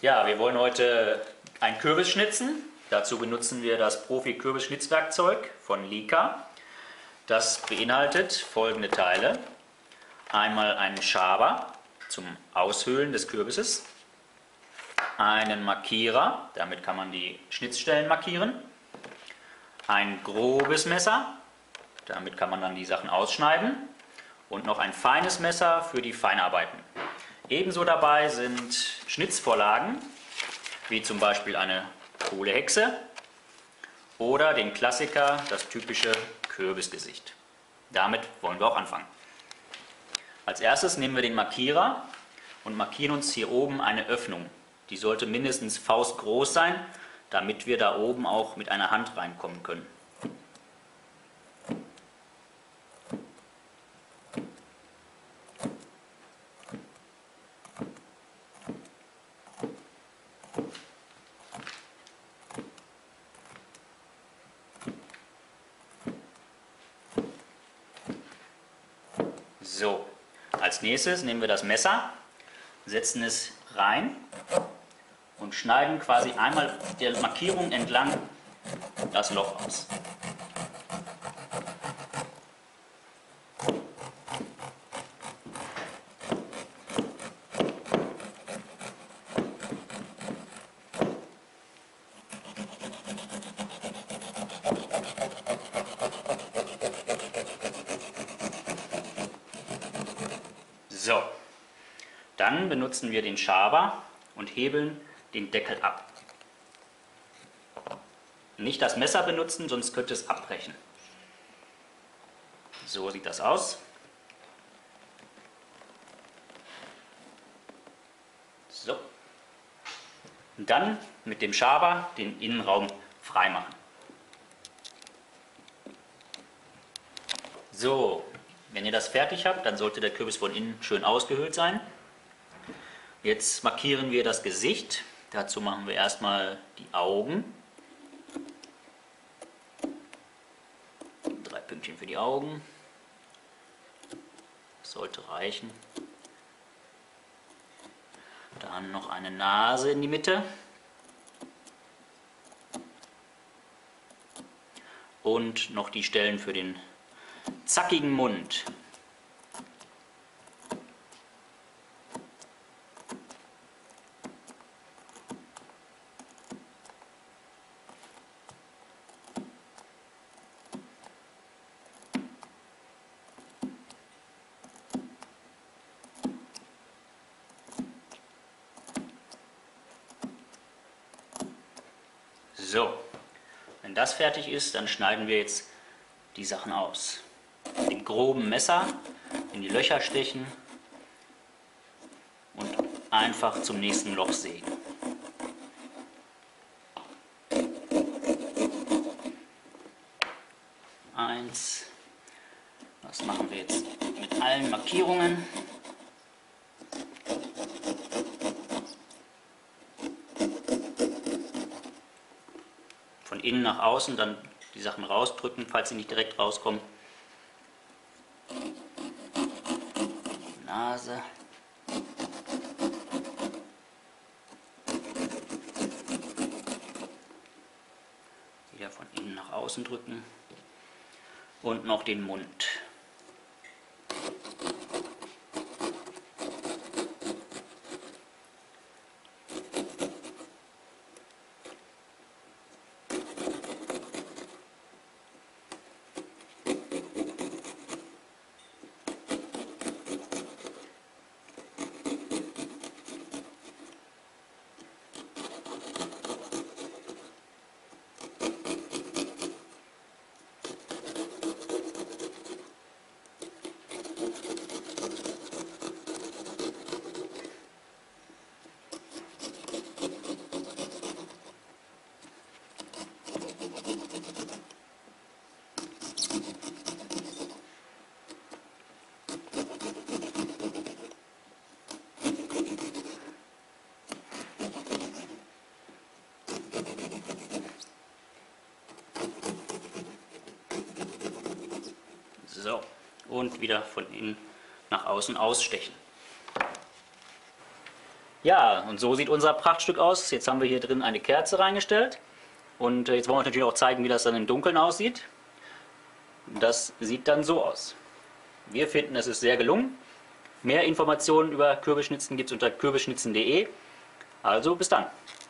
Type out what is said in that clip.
Ja, wir wollen heute einen Kürbis schnitzen. Dazu benutzen wir das Profi-Kürbisschnitzwerkzeug von Leica. Das beinhaltet folgende Teile. Einmal einen Schaber zum Aushöhlen des Kürbisses, einen Markierer, damit kann man die Schnittstellen markieren, ein grobes Messer, damit kann man dann die Sachen ausschneiden, und noch ein feines Messer für die Feinarbeiten. Ebenso dabei sind Schnitzvorlagen, wie zum Beispiel eine Kohlehexe oder den Klassiker, das typische Kürbisgesicht. Damit wollen wir auch anfangen. Als erstes nehmen wir den Markierer und markieren uns hier oben eine Öffnung. Die sollte mindestens faustgroß sein, damit wir da oben auch mit einer Hand reinkommen können. So, als nächstes nehmen wir das Messer, setzen es rein und schneiden quasi einmal der Markierung entlang das Loch aus. So, dann benutzen wir den Schaber und hebeln den Deckel ab. Nicht das Messer benutzen, sonst könnte es abbrechen. So sieht das aus. So. Und dann mit dem Schaber den Innenraum freimachen. So. Wenn ihr das fertig habt, dann sollte der Kürbis von innen schön ausgehöhlt sein. Jetzt markieren wir das Gesicht. Dazu machen wir erstmal die Augen. 3 Pünktchen für die Augen. Das sollte reichen. Dann noch eine Nase in die Mitte. Und noch die Stellen für den zackigen Mund. So, wenn das fertig ist, dann schneiden wir jetzt die Sachen aus. Mit dem groben Messer in die Löcher stechen und einfach zum nächsten Loch sägen. Eins. Das machen wir jetzt mit allen Markierungen. Von innen nach außen dann die Sachen rausdrücken, falls sie nicht direkt rauskommen. Nase. Wieder von innen nach außen drücken. Und noch den Mund. So, und wieder von innen nach außen ausstechen. Ja, und so sieht unser Prachtstück aus. Jetzt haben wir hier drin eine Kerze reingestellt. Und jetzt wollen wir euch natürlich auch zeigen, wie das dann im Dunkeln aussieht. Das sieht dann so aus. Wir finden, es ist sehr gelungen. Mehr Informationen über Kürbisschnitzen gibt es unter kürbisschnitzen.de. Also bis dann.